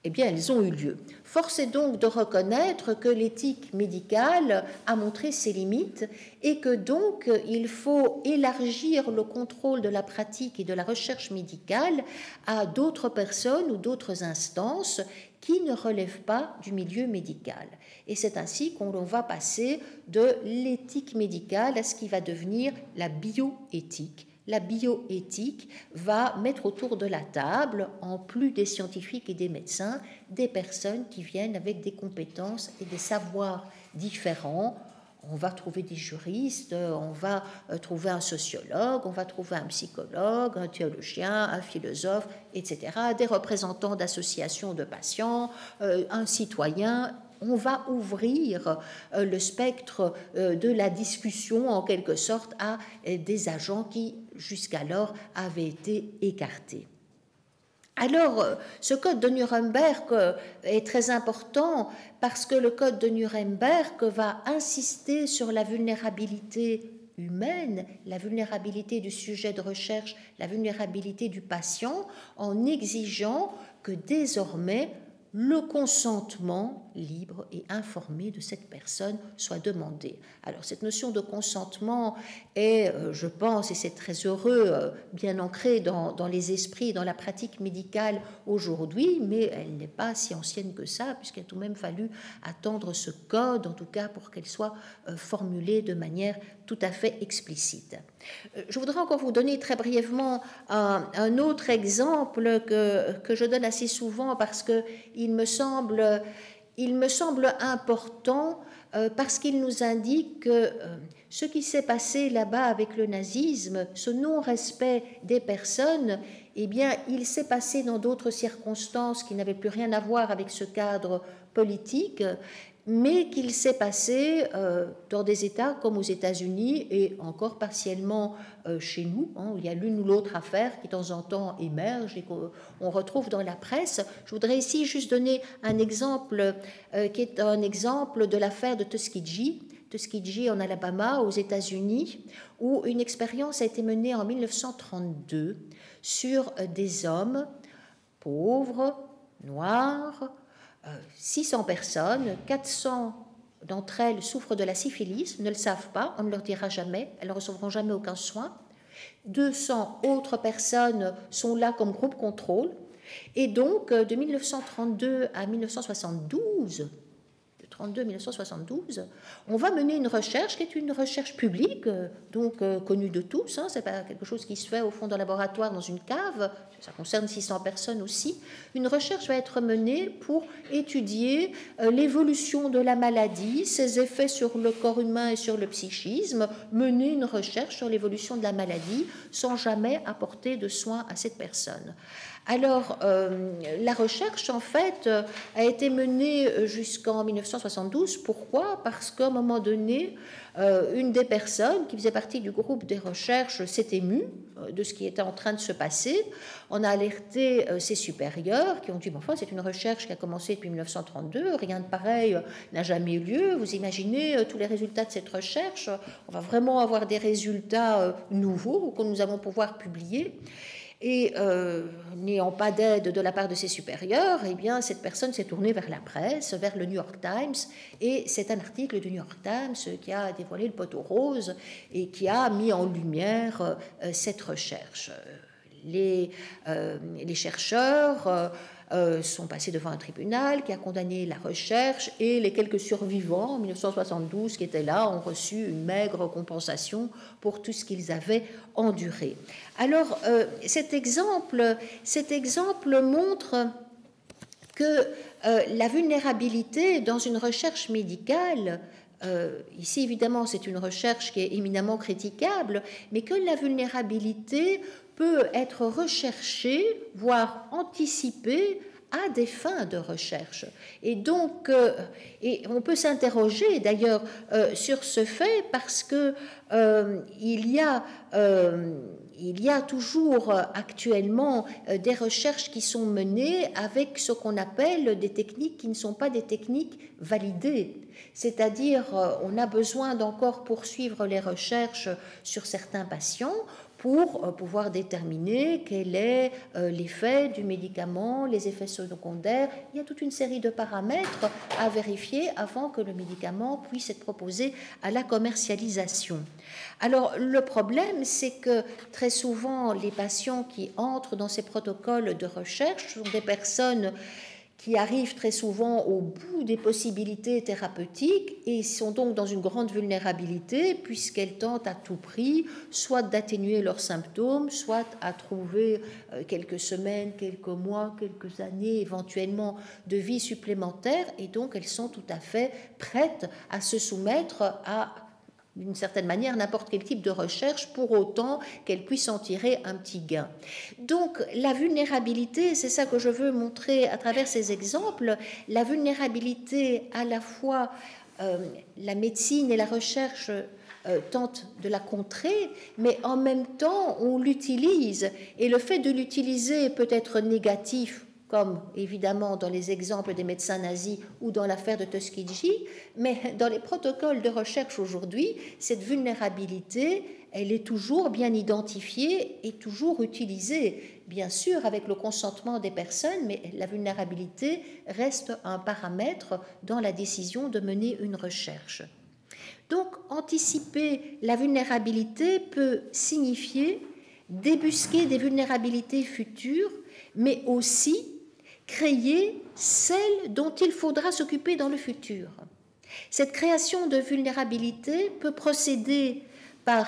eh bien, elles ont eu lieu. Force est donc de reconnaître que l'éthique médicale a montré ses limites et que donc il faut élargir le contrôle de la pratique et de la recherche médicale à d'autres personnes ou d'autres instances qui ne relèvent pas du milieu médical. Et c'est ainsi qu'on va passer de l'éthique médicale à ce qui va devenir la bioéthique. La bioéthique va mettre autour de la table, en plus des scientifiques et des médecins, des personnes qui viennent avec des compétences et des savoirs différents. On va trouver des juristes, on va trouver un sociologue, on va trouver un psychologue, un théologien, un philosophe, etc., des représentants d'associations de patients, un citoyen. On va ouvrir le spectre de la discussion, en quelque sorte, à des agents qui, jusqu'alors, avaient été écartés. Alors, ce code de Nuremberg est très important parce que le code de Nuremberg va insister sur la vulnérabilité humaine, la vulnérabilité du sujet de recherche, la vulnérabilité du patient, en exigeant que désormais le consentement libre et informé de cette personne soit demandé. Alors cette notion de consentement est, je pense, et c'est très heureux, bien ancrée dans les esprits, dans la pratique médicale aujourd'hui, mais elle n'est pas si ancienne que ça, puisqu'il a tout de même fallu attendre ce code, en tout cas pour qu'elle soit formulée de manière tout à fait explicite. Je voudrais encore vous donner très brièvement un autre exemple que je donne assez souvent parce qu'il me semble important parce qu'il nous indique que ce qui s'est passé là-bas avec le nazisme, ce non-respect des personnes, eh bien, il s'est passé dans d'autres circonstances qui n'avaient plus rien à voir avec ce cadre politique, mais qu'il s'est passé dans des États comme aux États-Unis et encore partiellement chez nous, où il y a l'une ou l'autre affaire qui de temps en temps émerge et qu'on retrouve dans la presse. Je voudrais ici juste donner un exemple qui est un exemple de l'affaire de Tuskegee en Alabama, aux États-Unis, où une expérience a été menée en 1932 sur des hommes pauvres, noirs, 600 personnes, 400 d'entre elles souffrent de la syphilis, ne le savent pas, on ne leur dira jamais, elles ne recevront jamais aucun soin. 200 autres personnes sont là comme groupe contrôle. Et donc, de 1932 à 1972, 1972, on va mener une recherche qui est une recherche publique, donc connue de tous, c'est pas quelque chose qui se fait au fond d'un laboratoire dans une cave, ça concerne 600 personnes aussi. Une recherche va être menée pour étudier l'évolution de la maladie, ses effets sur le corps humain et sur le psychisme, mener une recherche sur l'évolution de la maladie sans jamais apporter de soins à cette personne. Alors, la recherche, en fait, a été menée jusqu'en 1972. Pourquoi ? Parce qu'à un moment donné, une des personnes qui faisait partie du groupe des recherches s'est émue de ce qui était en train de se passer. On a alerté ses supérieurs qui ont dit, enfin, c'est une recherche qui a commencé depuis 1932, rien de pareil n'a jamais eu lieu. Vous imaginez tous les résultats de cette recherche, on va vraiment avoir des résultats nouveaux que nous allons pouvoir publier. Et n'ayant pas d'aide de la part de ses supérieurs, eh bien, cette personne s'est tournée vers la presse, vers le New York Times, et c'est un article du New York Times qui a dévoilé le poteau rose et qui a mis en lumière cette recherche. Les chercheurs sont passés devant un tribunal qui a condamné la recherche et les quelques survivants en 1972 qui étaient là ont reçu une maigre compensation pour tout ce qu'ils avaient enduré. Alors, cet exemple montre que la vulnérabilité dans une recherche médicale, ici évidemment c'est une recherche qui est éminemment critiquable, mais que la vulnérabilité peut être recherchée, voire anticipée à des fins de recherche. Et donc, et on peut s'interroger d'ailleurs sur ce fait parce que il y a toujours actuellement des recherches qui sont menées avec ce qu'on appelle des techniques qui ne sont pas des techniques validées. C'est-à-dire, on a besoin d'encore poursuivre les recherches sur certains patients pour pouvoir déterminer quel est l'effet du médicament, les effets secondaires. Il y a toute une série de paramètres à vérifier avant que le médicament puisse être proposé à la commercialisation. Alors, le problème, c'est que très souvent, les patients qui entrent dans ces protocoles de recherche sont des personnes qui arrivent très souvent au bout des possibilités thérapeutiques et sont donc dans une grande vulnérabilité puisqu'elles tentent à tout prix soit d'atténuer leurs symptômes, soit à trouver quelques semaines, quelques mois, quelques années éventuellement de vie supplémentaire, et donc elles sont tout à fait prêtes à se soumettre à, d'une certaine manière, n'importe quel type de recherche pour autant qu'elle puisse en tirer un petit gain. Donc la vulnérabilité, c'est ça que je veux montrer à travers ces exemples, la vulnérabilité à la fois, la médecine et la recherche tentent de la contrer, mais en même temps on l'utilise, et le fait de l'utiliser peut être négatif, comme évidemment dans les exemples des médecins nazis ou dans l'affaire de Tuskegee, mais dans les protocoles de recherche aujourd'hui, cette vulnérabilité, elle est toujours bien identifiée et toujours utilisée, bien sûr avec le consentement des personnes, mais la vulnérabilité reste un paramètre dans la décision de mener une recherche. Donc, anticiper la vulnérabilité peut signifier débusquer des vulnérabilités futures, mais aussi créer celles dont il faudra s'occuper dans le futur. Cette création de vulnérabilité peut procéder par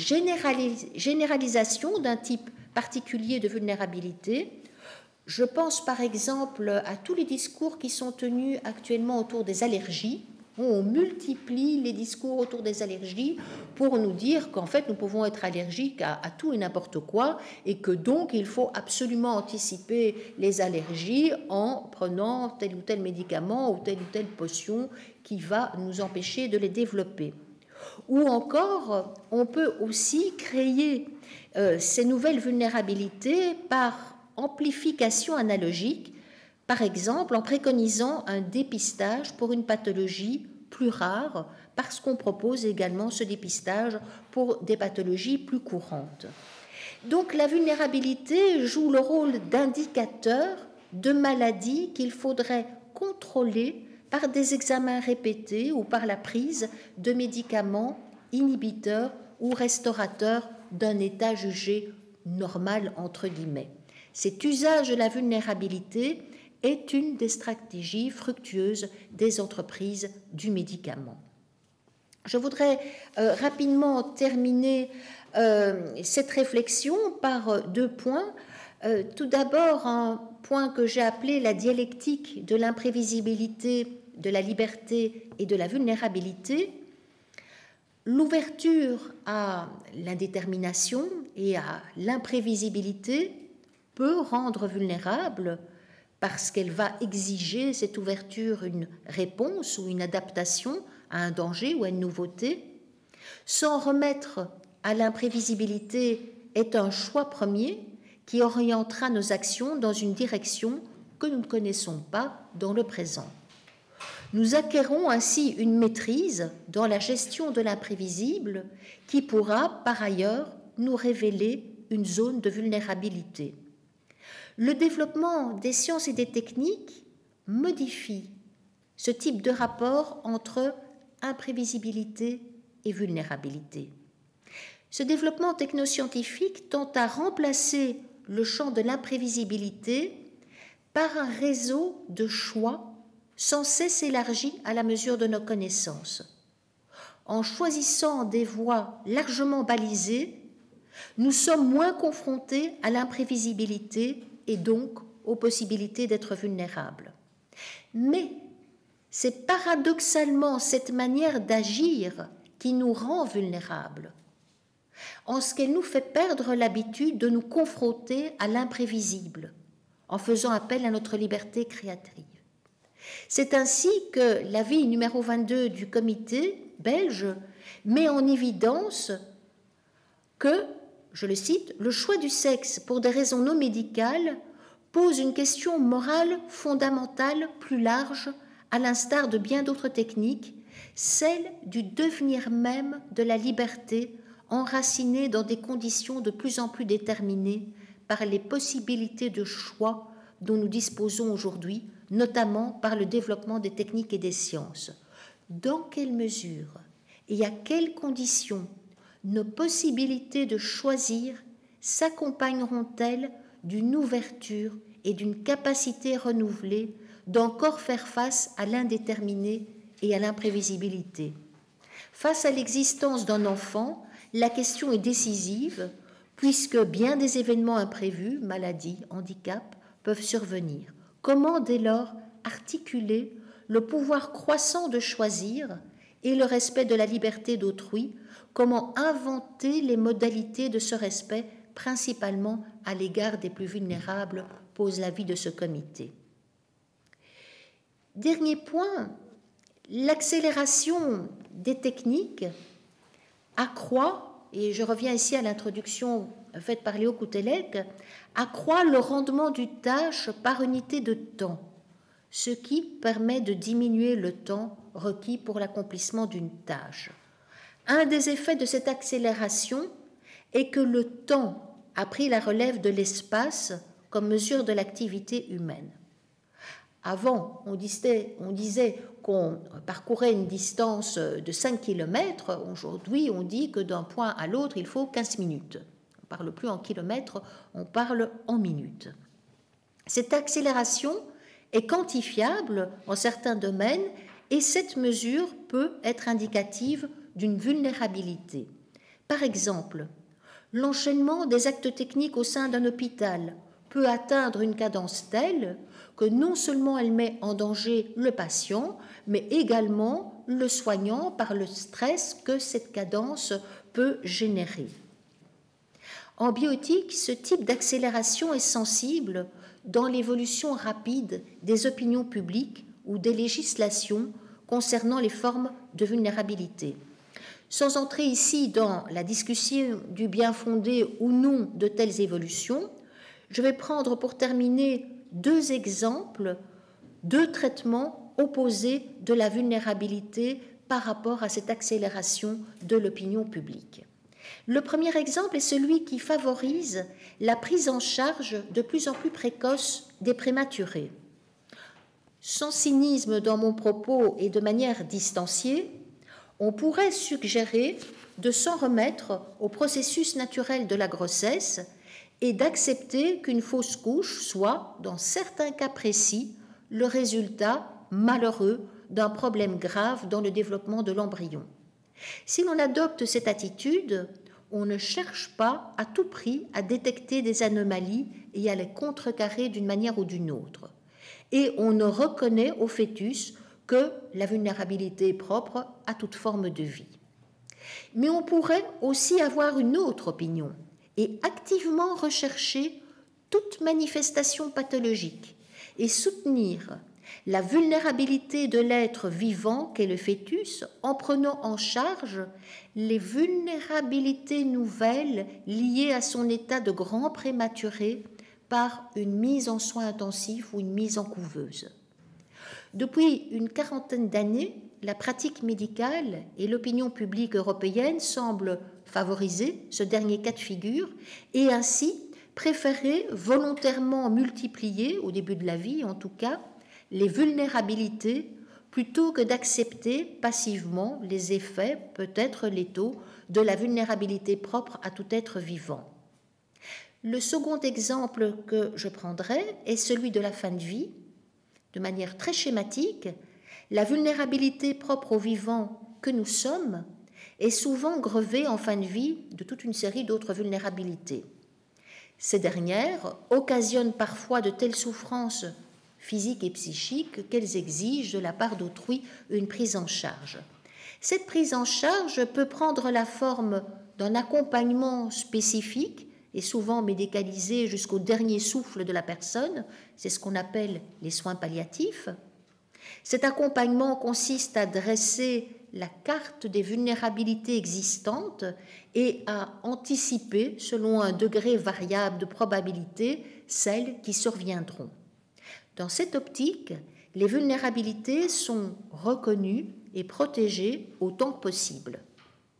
généralisation d'un type particulier de vulnérabilité. Je pense par exemple à tous les discours qui sont tenus actuellement autour des allergies. On multiplie les discours autour des allergies pour nous dire qu'en fait nous pouvons être allergiques à tout et n'importe quoi, et que donc il faut absolument anticiper les allergies en prenant tel ou tel médicament ou telle potion qui va nous empêcher de les développer. Ou encore, on peut aussi créer ces nouvelles vulnérabilités par amplification analogique, par exemple en préconisant un dépistage pour une pathologie plus rare, parce qu'on propose également ce dépistage pour des pathologies plus courantes. Donc la vulnérabilité joue le rôle d'indicateur de maladies qu'il faudrait contrôler par des examens répétés ou par la prise de médicaments inhibiteurs ou restaurateurs d'un état jugé normal, entre guillemets. Cet usage de la vulnérabilité est une des stratégies fructueuses des entreprises du médicament. Je voudrais rapidement terminer cette réflexion par deux points. Tout d'abord, un point que j'ai appelé la dialectique de l'imprévisibilité, de la liberté et de la vulnérabilité. L'ouverture à l'indétermination et à l'imprévisibilité peut rendre vulnérable parce qu'elle va exiger, cette ouverture, une réponse ou une adaptation à un danger ou à une nouveauté. S'en remettre à l'imprévisibilité est un choix premier qui orientera nos actions dans une direction que nous ne connaissons pas dans le présent. Nous acquérons ainsi une maîtrise dans la gestion de l'imprévisible qui pourra, par ailleurs, nous révéler une zone de vulnérabilité. Le développement des sciences et des techniques modifie ce type de rapport entre imprévisibilité et vulnérabilité. Ce développement technoscientifique tend à remplacer le champ de l'imprévisibilité par un réseau de choix sans cesse élargi à la mesure de nos connaissances. En choisissant des voies largement balisées, nous sommes moins confrontés à l'imprévisibilité et donc aux possibilités d'être vulnérables. Mais c'est paradoxalement cette manière d'agir qui nous rend vulnérables, en ce qu'elle nous fait perdre l'habitude de nous confronter à l'imprévisible, en faisant appel à notre liberté créative. C'est ainsi que l'avis numéro 22 du comité belge met en évidence que, je le cite, le choix du sexe pour des raisons non médicales pose une question morale fondamentale plus large, à l'instar de bien d'autres techniques, celle du devenir même de la liberté enracinés dans des conditions de plus en plus déterminées par les possibilités de choix dont nous disposons aujourd'hui, notamment par le développement des techniques et des sciences. Dans quelle mesure et à quelles conditions nos possibilités de choisir s'accompagneront-elles d'une ouverture et d'une capacité renouvelée d'encore faire face à l'indéterminé et à l'imprévisibilité? Face à l'existence d'un enfant, la question est décisive puisque bien des événements imprévus, maladies, handicaps, peuvent survenir. Comment dès lors articuler le pouvoir croissant de choisir et le respect de la liberté d'autrui? Comment inventer les modalités de ce respect, principalement à l'égard des plus vulnérables, pose l'avis de ce comité. Dernier point, l'accélération des techniques accroît, et je reviens ici à l'introduction faite par Léo Koutelek, accroît le rendement d'une tâche par unité de temps, ce qui permet de diminuer le temps requis pour l'accomplissement d'une tâche. Un des effets de cette accélération est que le temps a pris la relève de l'espace comme mesure de l'activité humaine. Avant, on disait qu'on parcourait une distance de 5 km. Aujourd'hui, on dit que d'un point à l'autre, il faut 15 minutes. On ne parle plus en kilomètres, on parle en minutes. Cette accélération est quantifiable en certains domaines et cette mesure peut être indicative d'une vulnérabilité. Par exemple, l'enchaînement des actes techniques au sein d'un hôpital peut atteindre une cadence telle que non seulement elle met en danger le patient, mais également le soignant par le stress que cette cadence peut générer. En bioéthique, ce type d'accélération est sensible dans l'évolution rapide des opinions publiques ou des législations concernant les formes de vulnérabilité. Sans entrer ici dans la discussion du bien fondé ou non de telles évolutions, je vais prendre pour terminer deux exemples, deux traitements opposés de la vulnérabilité par rapport à cette accélération de l'opinion publique. Le premier exemple est celui qui favorise la prise en charge de plus en plus précoce des prématurés. Sans cynisme dans mon propos et de manière distanciée, on pourrait suggérer de s'en remettre au processus naturel de la grossesse et d'accepter qu'une fausse couche soit, dans certains cas précis, le résultat malheureux d'un problème grave dans le développement de l'embryon. Si l'on adopte cette attitude, on ne cherche pas à tout prix à détecter des anomalies et à les contrecarrer d'une manière ou d'une autre. Et on ne reconnaît au fœtus que la vulnérabilité est propre à toute forme de vie. Mais on pourrait aussi avoir une autre opinion et activement rechercher toute manifestation pathologique et soutenir la vulnérabilité de l'être vivant qu'est le fœtus en prenant en charge les vulnérabilités nouvelles liées à son état de grand prématuré par une mise en soins intensifs ou une mise en couveuse. Depuis une quarantaine d'années, la pratique médicale et l'opinion publique européenne semblent favoriser ce dernier cas de figure et ainsi préférer volontairement multiplier, au début de la vie en tout cas, les vulnérabilités plutôt que d'accepter passivement les effets, peut-être létaux, de la vulnérabilité propre à tout être vivant. Le second exemple que je prendrai est celui de la fin de vie. De manière très schématique, la vulnérabilité propre aux vivants que nous sommes est souvent grevée en fin de vie de toute une série d'autres vulnérabilités. Ces dernières occasionnent parfois de telles souffrances physiques et psychiques qu'elles exigent de la part d'autrui une prise en charge. Cette prise en charge peut prendre la forme d'un accompagnement spécifique et souvent médicalisé jusqu'au dernier souffle de la personne, c'est ce qu'on appelle les soins palliatifs. Cet accompagnement consiste à dresser la carte des vulnérabilités existantes et à anticiper, selon un degré variable de probabilité, celles qui surviendront. Dans cette optique, les vulnérabilités sont reconnues et protégées autant que possible.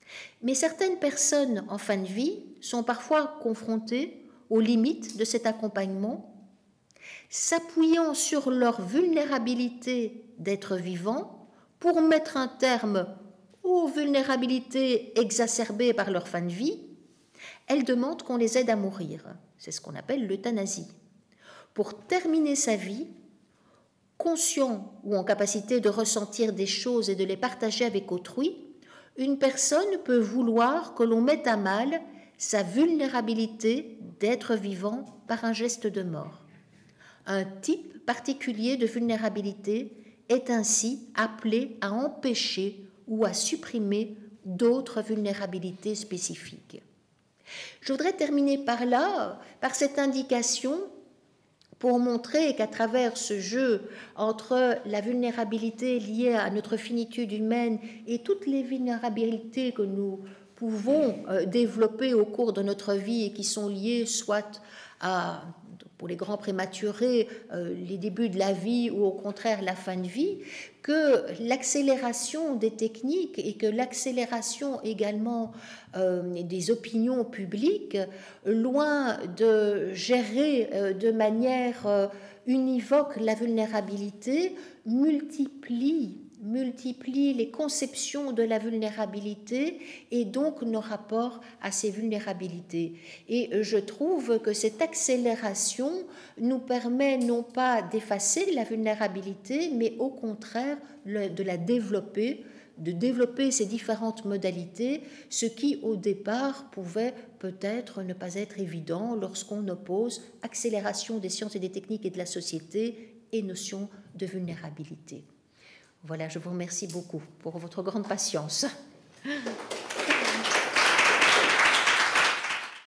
Mais certaines personnes en fin de vie sont parfois confrontées aux limites de cet accompagnement, s'appuyant sur leur vulnérabilité d'être vivant pour mettre un terme aux vulnérabilités exacerbées par leur fin de vie. Elles demandent qu'on les aide à mourir. C'est ce qu'on appelle l'euthanasie. Pour terminer sa vie, conscient ou en capacité de ressentir des choses et de les partager avec autrui, une personne peut vouloir que l'on mette à mal sa vulnérabilité d'être vivant par un geste de mort. Un type particulier de vulnérabilité est ainsi appelé à empêcher ou à supprimer d'autres vulnérabilités spécifiques. Je voudrais terminer par là, par cette indication pour montrer qu'à travers ce jeu entre la vulnérabilité liée à notre finitude humaine et toutes les vulnérabilités que nous pouvons développer au cours de notre vie et qui sont liées soit à, pour les grands prématurés, les débuts de la vie ou au contraire la fin de vie, que l'accélération des techniques et que l'accélération également des opinions publiques, loin de gérer de manière univoque la vulnérabilité, multiplie les conceptions de la vulnérabilité et donc nos rapports à ces vulnérabilités. Et je trouve que cette accélération nous permet non pas d'effacer la vulnérabilité, mais au contraire de la développer, de développer ces différentes modalités, ce qui au départ pouvait peut-être ne pas être évident lorsqu'on oppose accélération des sciences et des techniques et de la société et notion de vulnérabilité. Voilà, je vous remercie beaucoup pour votre grande patience.